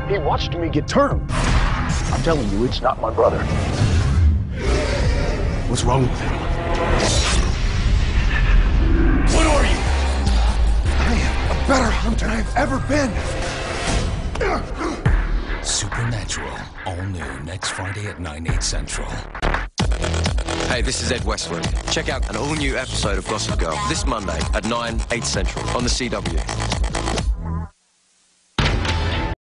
He watched me get turned. I'm telling you, it's not my brother. What's wrong with him? What are you? I am a better hunter than I've ever been. Supernatural, all new next Friday at 9/8 Central. Hey, this is Ed Westwood. Check out an all-new episode of Gossip Girl this Monday at 9/8 Central on the CW.